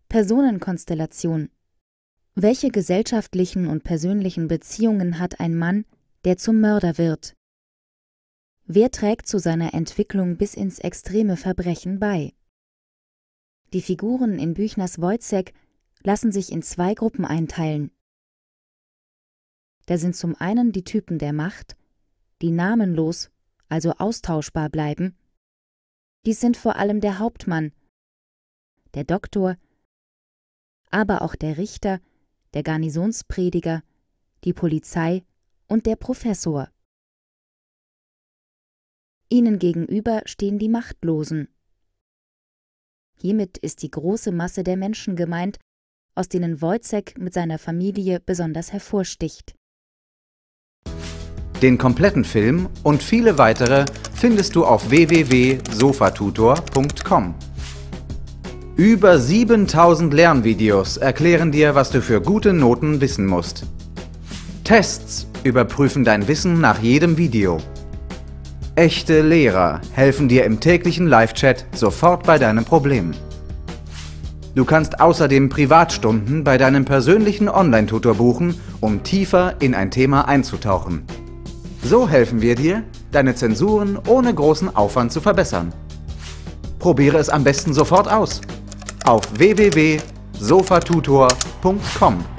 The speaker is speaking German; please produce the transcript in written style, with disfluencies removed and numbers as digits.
Personenkonstellation. Welche gesellschaftlichen und persönlichen Beziehungen hat ein Mann, der zum Mörder wird? Wer trägt zu seiner Entwicklung bis ins extreme Verbrechen bei? Die Figuren in Büchners Woyzeck lassen sich in 2 Gruppen einteilen. Da sind zum einen die Typen der Macht, die namenlos, also austauschbar bleiben. Dies sind vor allem der Hauptmann, der Doktor, aber auch der Richter, der Garnisonsprediger, die Polizei und der Professor. Ihnen gegenüber stehen die Machtlosen. Hiermit ist die große Masse der Menschen gemeint, aus denen Woyzeck mit seiner Familie besonders hervorsticht. Den kompletten Film und viele weitere findest du auf www.sofatutor.com. Über 7000 Lernvideos erklären dir, was du für gute Noten wissen musst. Tests überprüfen dein Wissen nach jedem Video. Echte Lehrer helfen dir im täglichen Live-Chat sofort bei deinen Problemen. Du kannst außerdem Privatstunden bei deinem persönlichen Online-Tutor buchen, um tiefer in ein Thema einzutauchen. So helfen wir dir, deine Zensuren ohne großen Aufwand zu verbessern. Probiere es am besten sofort aus auf www.sofatutor.com.